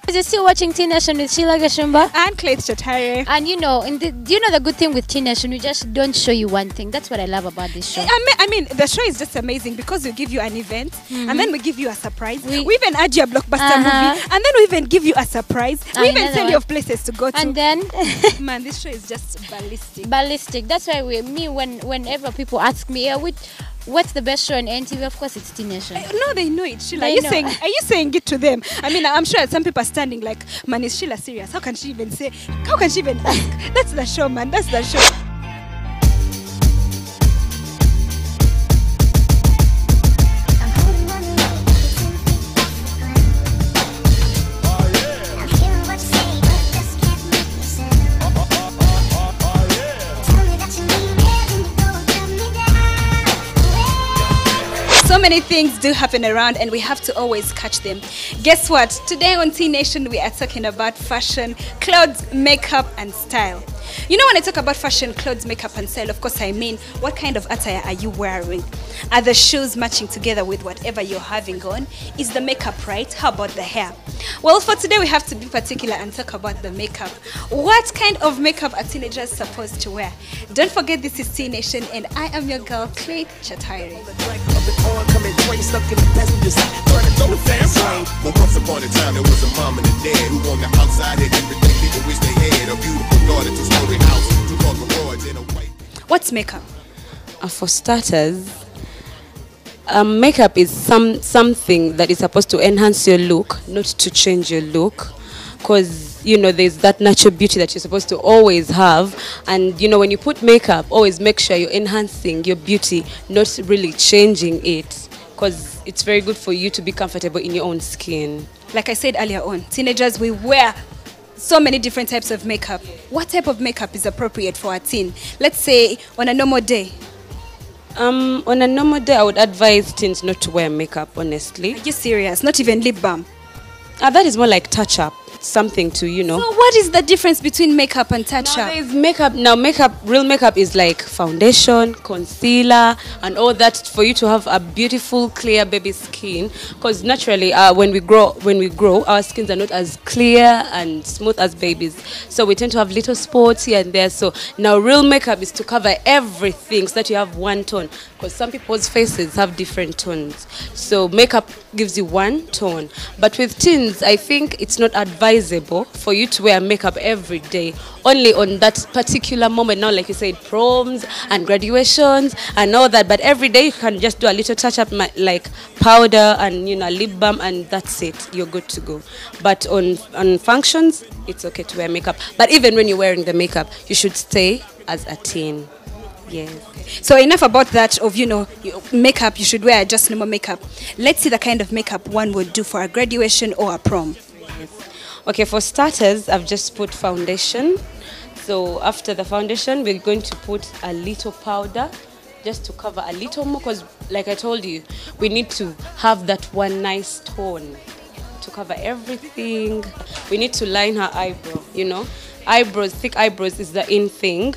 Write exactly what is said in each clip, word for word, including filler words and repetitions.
You're still watching Teen Nation with Sheila Gashumba and Claith Chatare. And you know, in the, you know the good thing with Teen Nation, we just don't show you one thing. That's what I love about this show. I mean, I mean the show is just amazing because we give you an event mm-hmm. and then we give you a surprise. We, we even add you a blockbuster uh-huh. movie and then we even give you a surprise. I we even tell you of places to go to. And then, man, this show is just ballistic. Ballistic. That's why we, me, when whenever people ask me, yeah, which. What's the best show on N T V? Of course, it's Teen Nation. Uh, no, they know it. Sheila, are you saying? Are you saying it to them? I mean, I'm sure some people are standing like, man, is Sheila serious? How can she even say? How can she even ask? That's the show, man. That's the show. So many things do happen around and we have to always catch them. Guess what? Today on Teen Nation we are talking about fashion, clothes, makeup and style. You know, when I talk about fashion, clothes, makeup and style, of course I mean what kind of attire are you wearing? Are the shoes matching together with whatever you're having on? Is the makeup right? How about the hair? Well, for today we have to be particular and talk about the makeup. What kind of makeup are teenagers supposed to wear? Don't forget, this is Teen Nation and I am your girl, Claith Chatare. Once upon a time there was a mom and a dad who on the outside had everything people wish they had. A beautiful daughter, two-story house, two car garage, and a white. What's makeup? Uh, for starters, um, makeup is some something that is supposed to enhance your look, not to change your look. Because, you know, there's that natural beauty that you're supposed to always have. And, you know, when you put makeup, always make sure you're enhancing your beauty, not really changing it. Because it's very good for you to be comfortable in your own skin. Like I said earlier on, teenagers, we wear so many different types of makeup. What type of makeup is appropriate for a teen? Let's say on a normal day. Um, on a normal day, I would advise teens not to wear makeup, honestly. Are you serious? Not even lip balm? Uh, that is more like touch-up. Something to, you know. So what is the difference between makeup and touch-up? Now there's makeup. Now makeup, real makeup is like foundation, concealer, and all that for you to have a beautiful, clear baby skin. Because naturally, uh, when we grow, when we grow, our skins are not as clear and smooth as babies. So we tend to have little spots here and there. So now real makeup is to cover everything so that you have one tone. Because some people's faces have different tones. So makeup gives you one tone. But with teens, I think it's not advisable for you to wear makeup every day. Only on that particular moment. Now, like you said, proms and graduations and all that. But every day you can just do a little touch-up like powder and, you know, lip balm, and that's it. You're good to go. But on, on functions, it's okay to wear makeup. But even when you're wearing the makeup, you should stay as a teen. Yes. So enough about that of, you know, makeup, you should wear just normal makeup. Let's see the kind of makeup one would do for a graduation or a prom. Yes. Okay, for starters, I've just put foundation. So after the foundation, we're going to put a little powder just to cover a little more, because like I told you, we need to have that one nice tone to cover everything. We need to line her eyebrow, you know. Eyebrows, thick eyebrows is the in thing.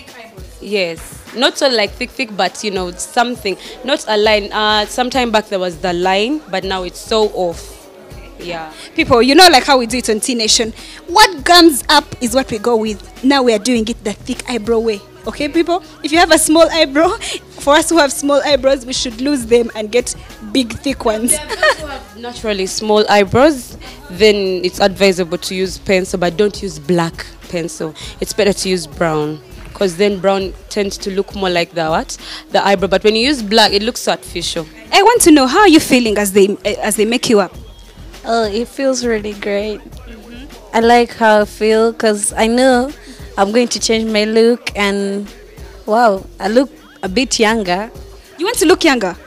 Yes, not so like thick, thick, but you know, something, not a line. Uh, sometime back there was the line, but now it's so off. Yeah. People, you know, like how we do it on Teen Nation. What gums up is what we go with. Now we are doing it the thick eyebrow way. Okay, people? If you have a small eyebrow, for us who have small eyebrows, we should lose them and get big, thick ones. Yeah, those who have naturally small eyebrows, then it's advisable to use pencil, but don't use black pencil. It's better to use brown. Because then brown tends to look more like the what? The eyebrow. But when you use black, it looks so artificial. I want to know, how are you feeling as they as they make you up? Oh, it feels really great. Mm-hmm. I like how I feel because I know I'm going to change my look, and wow, I look a bit younger. You want to look younger?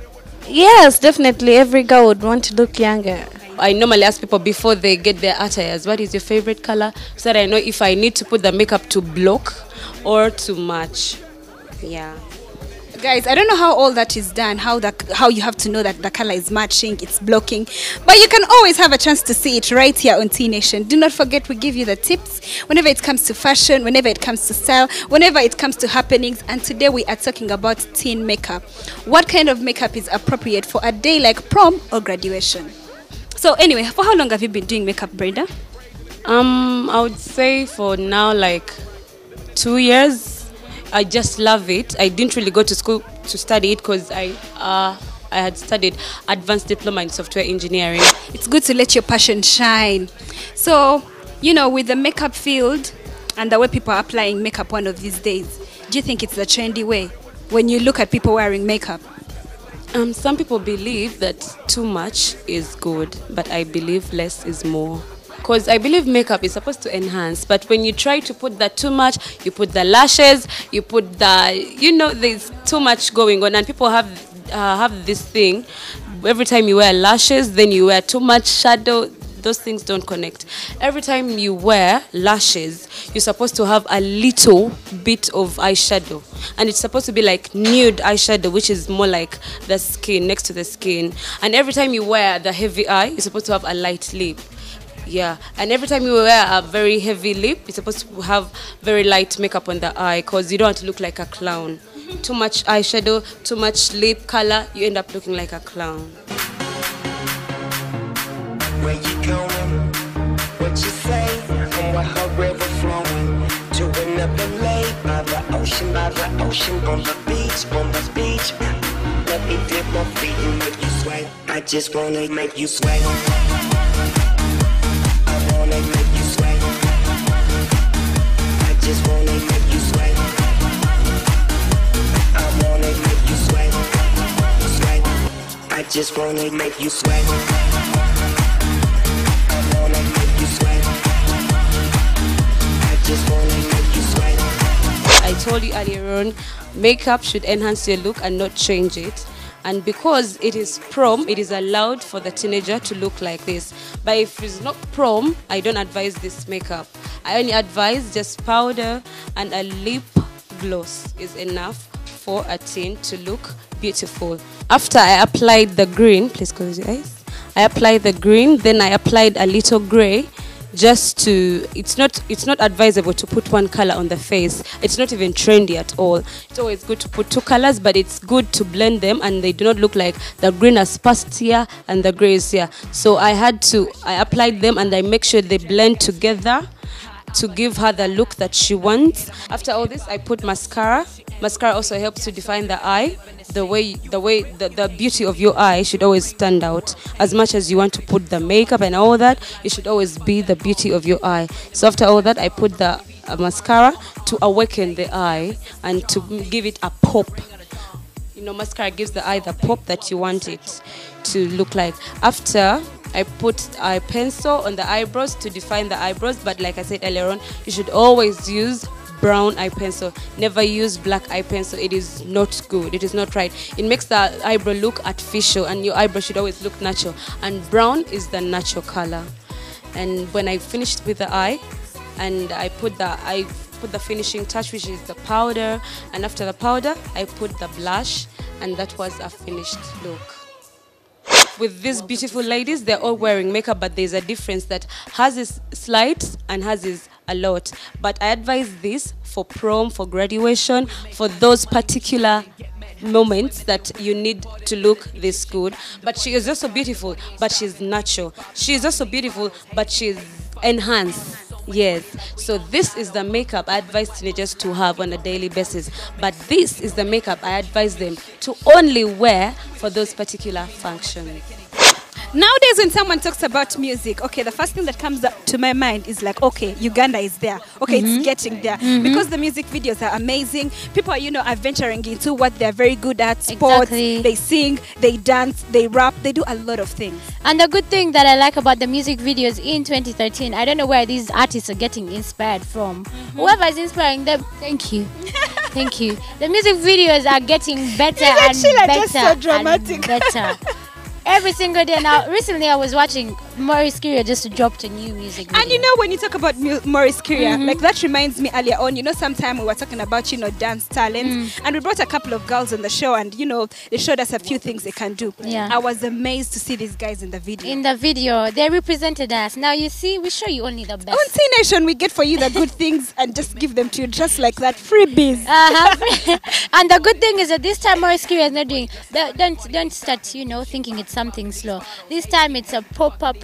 Yes, definitely. Every girl would want to look younger. I normally ask people before they get their attires, what is your favorite color? So that I know if I need to put the makeup to block or to match. Yeah. Guys, I don't know how all that is done, how the, how you have to know that the color is matching, it's blocking. But you can always have a chance to see it right here on Teen Nation. Do not forget, we give you the tips whenever it comes to fashion, whenever it comes to style, whenever it comes to happenings. And today we are talking about teen makeup. What kind of makeup is appropriate for a day like prom or graduation? So anyway, for how long have you been doing makeup, Brenda? Um, I would say for now, like two years. I just love it. I didn't really go to school to study it because I uh, I had studied advanced diploma in software engineering. It's good to let your passion shine. So, you know, with the makeup field and the way people are applying makeup one of these days, do you think it's the trendy way when you look at people wearing makeup? Um, some people believe that too much is good, but I believe less is more. Because I believe makeup is supposed to enhance, but when you try to put that too much, you put the lashes, you put the, you know, there's too much going on, and people have uh, have this thing. Every time you wear lashes, then you wear too much shadow. Those things don't connect. Every time you wear lashes, you're supposed to have a little bit of eyeshadow. And it's supposed to be like nude eyeshadow, which is more like the skin, next to the skin. And every time you wear the heavy eye, you're supposed to have a light lip. Yeah, and every time you wear a very heavy lip, you're supposed to have very light makeup on the eye because you don't want to look like a clown. Too much eyeshadow, too much lip color, you end up looking like a clown. Where you going? What you say? And what her river flowing to another lake by the ocean, by the ocean, on the beach, on the beach. Let me dip my feet and make you sweat. I just wanna make you sweat. I wanna make you sweat. I just wanna make you sweat. I wanna make you sweat. Sweat. I just wanna make you sweat. I told you earlier on, makeup should enhance your look and not change it. And because it is prom, it is allowed for the teenager to look like this. But if it's not prom, I don't advise this makeup. I only advise just powder and a lip gloss is enough for a teen to look beautiful. After I applied the green, please close your eyes. I applied the green, then I applied a little gray. Just to, it's not it's not advisable to put one color on the face. It's not even trendy at all. It's always good to put two colors, but it's good to blend them and they do not look like the green has passed here and the gray is here. So I had to, I applied them and I make sure they blend together to give her the look that she wants. After all this, I put mascara. Mascara also helps to define the eye. The way, the way, the, the beauty of your eye should always stand out. As much as you want to put the makeup and all that, it should always be the beauty of your eye. So after all that, I put the uh, mascara to awaken the eye and to give it a pop. You know, mascara gives the eye the pop that you want it to look like. After, I put eye pencil on the eyebrows to define the eyebrows, but like I said earlier on, you should always use brown eye pencil. Never use black eye pencil. It is not good. It is not right. It makes the eyebrow look artificial, and your eyebrow should always look natural. And brown is the natural color. And when I finished with the eye, and I put the I put the finishing touch, which is the powder, and after the powder, I put the blush, and that was a finished look. With these beautiful ladies, they're all wearing makeup, but there's a difference that hers is slight and hers is a lot. But I advise this for prom, for graduation, for those particular moments that you need to look this good. But she is also beautiful, but she's natural. She is also beautiful, but she's enhanced. Yes, so this is the makeup I advise teenagers to have on a daily basis. But this is the makeup I advise them to only wear for those particular functions. Nowadays, when someone talks about music, okay, the first thing that comes up to my mind is like, okay, Uganda is there. Okay, mm-hmm. It's getting there. Mm-hmm. Because the music videos are amazing. People are, you know, are venturing into what they're very good at. Sports, exactly. They sing, they dance, they rap, they do a lot of things. And the good thing that I like about the music videos in twenty thirteen, I don't know where these artists are getting inspired from. Mm-hmm. Whoever is inspiring them, thank you. Thank you. The music videos are getting better and better just so dramatic. and better. Every single day. Now, recently I was watching Maurice Curia just dropped a new music video. And you know, when you talk about mu- Maurice Curia, mm-hmm. like that reminds me earlier on, you know, sometime we were talking about, you know, dance talent. Mm. And we brought a couple of girls on the show and, you know, they showed us a few things they can do. Yeah. I was amazed to see these guys in the video. In the video, they represented us. Now, you see, we show you only the best. On T Nation, we get for you the good things and just give them to you just like that. Freebies. Uh-huh. And the good thing is that this time Maurice Curia is not doing, don't, don't start, you know, thinking it's something slow. This time it's a proper